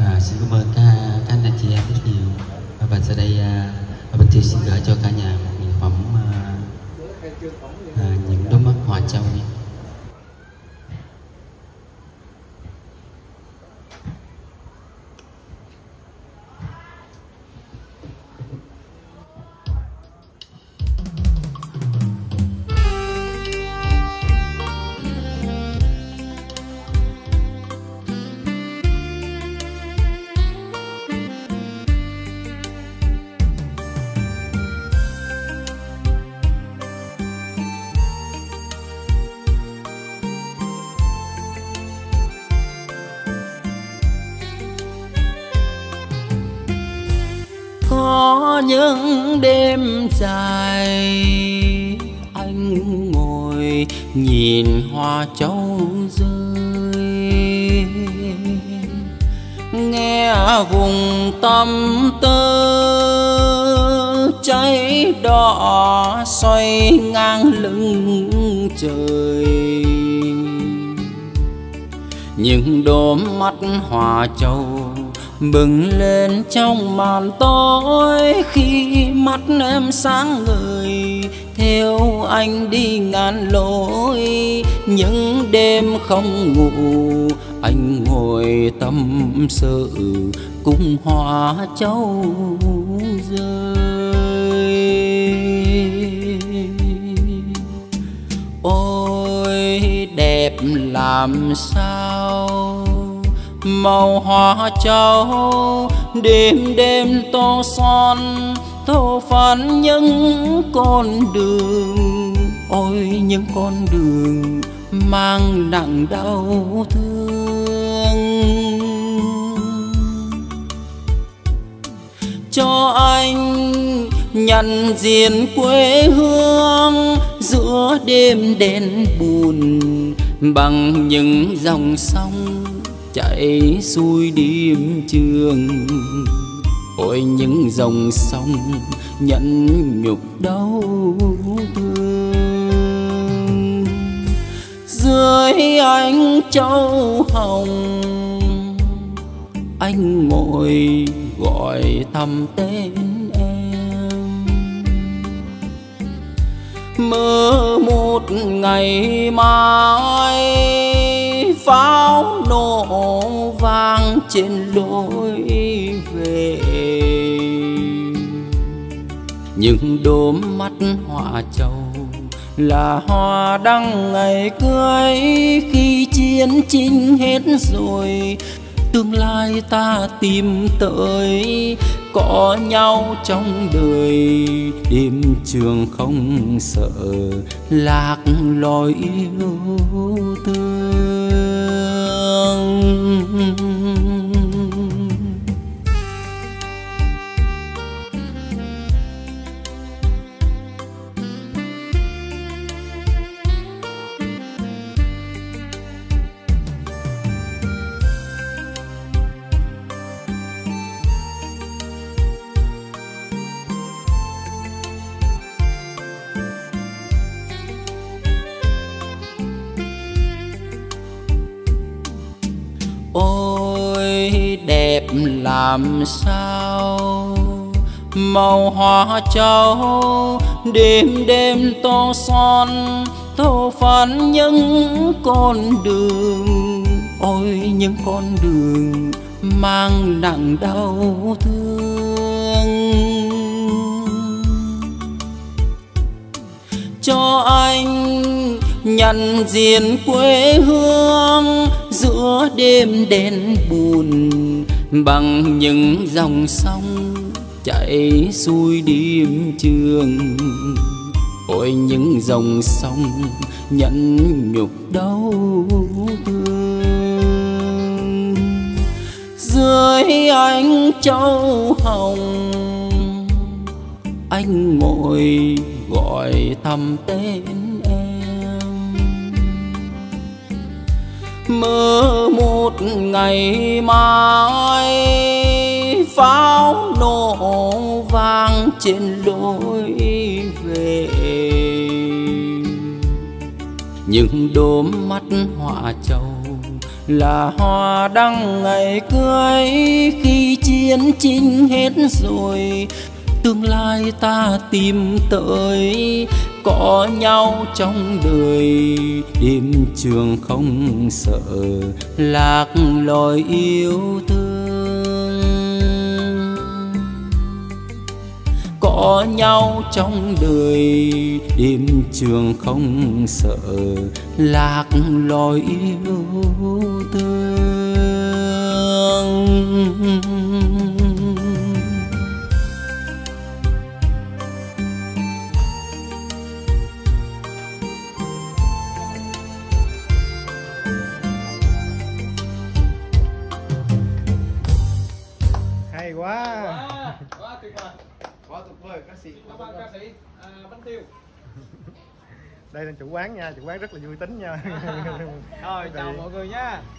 Xin cảm ơn các anh chị em rất nhiều. Và sau đây Bình Thiều xin gửi cho cả nhà một nghệ phẩm những đôi mắt hoa châu nhé. Có những đêm dài anh ngồi nhìn hoa châu rơi, nghe vùng tâm tơ cháy đỏ xoay ngang lưng trời. Những đốm mắt hoa châu bừng lên trong màn tối, khi mắt em sáng ngời theo anh đi ngàn lối. Những đêm không ngủ anh ngồi tâm sự cùng hoa châu rơi. Ôi đẹp làm sao màu hoa châu, đêm đêm tô son thổ phản những con đường. Ôi những con đường mang nặng đau thương, cho anh nhận diện quê hương giữa đêm đen buồn bằng những dòng sông chảy xuôi đêm trường. Ôi những dòng sông nhẫn nhục đau thương, dưới ánh châu hồng anh ngồi gọi thầm tên em. Mơ một ngày mai pháo nổ vang trên lối về, những đốm mắt hoa châu là hoa đăng ngày cưới. Khi chiến tranh hết rồi tương lai ta tìm tới, có nhau trong đời đêm trường không sợ lạc lối yêu thương. Ôi đẹp làm sao màu hoa châu, đêm đêm tô son thổ phản những con đường. Ôi những con đường mang nặng đau thương, cho anh nhận diện quê hương giữa đêm đen buồn bằng những dòng sông chảy xuôi đêm trường. Ôi những dòng sông nhẫn nhục đau thương, dưới ánh châu hồng anh ngồi gọi thầm tên em. Mơ một ngày mai pháo nổ vang trên lối về, những đốm mắt hoa châu là hoa đăng ngày cưới. Khi chiến tranh hết rồi, tương lai ta tìm tới, có nhau trong đời, đêm trường không sợ lạc lối yêu thương. Có nhau trong đời, đêm trường không sợ lạc lối yêu thương. Hay quá. Quá tuyệt vời. Quá tuyệt vời ca sĩ. Cảm ơn ca sĩ Bánh Tiêu. Đây là chủ quán nha, chủ quán rất là vui tính nha. Rồi chào mọi người nha.